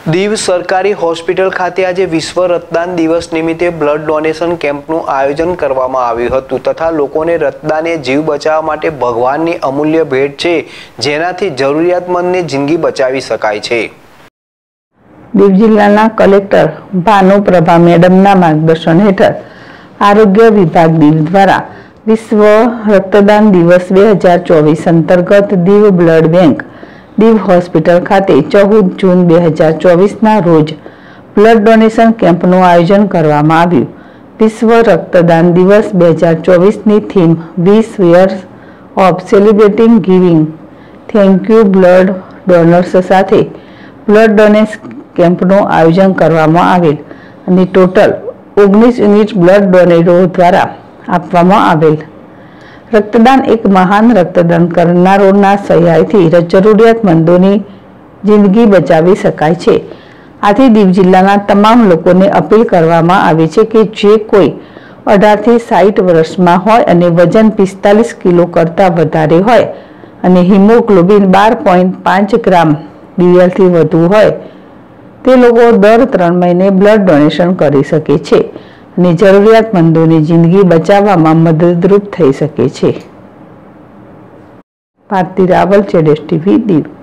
દીવ સરકારી હોસ્પિટલ ખાતે આજે વિશ્વ રક્તદાન દિવસ નિમિત્તે બ્લડ ડોનેશન કેમ્પનું આયોજન કરવામાં આવ્યું હતું તથા લોકોને રક્તદાન એ જીવ બચાવવા માટે ભગવાનની અમૂલ્ય ભેટ છે, જેનાથી જરૂરિયાતમંદની જિંદગી બચાવી શકાય છે। દીવ જિલ્લાના કલેક્ટર ભાનુપ્રભા મેડમના માર્ગદર્શન હેઠળ આરોગ્ય વિભાગ દીવ દ્વારા વિશ્વ રક્તદાન દિવસ 2024 અંતર્ગત Diu blood bank Diu hospital ખાતે 14 જૂન 2024 રોજ બ્લડ ડોનેશન કેમ્પનું આયોજન કરવામાં આવ્યું। વિશ્વ રક્તદાન દિવસ 2024ની theme 20 years of celebrating giving thank you blood donors સાથે બ્લડ ડોનેશન કેમ્પનું આયોજન કરવામાં આવેલ અને ટોટલ 19 યુનિટ બ્લડ ડોનેરો દ્વારા આપવામાં આવેલ। રક્તદાન એક મહાન રક્તદાન કરનારોના સહાયથી જરૂરિયાતમંદોની જિંદગી બચાવી શકાય છે। આથી દીવ જિલ્લાના તમામ લોકોને અપીલ કરવામાં આવે છે કે જે કોઈ 18 થી 60 વર્ષમાં હોય અને વજન 45 કિલો કરતાં વધારે હોય અને હિમોગ્લોબિન 12.5 ગ્રામ BL થી વધુ હોય તે લોકો દર 3 મહિને બ્લડ ડોનેશન કરી શકે છે અને જરૂરિયાતમંદોની જિંદગી બચાવવામાં મદદરૂપ થઈ શકે છે। ભારતી રાવલ, ZSTV દીવ।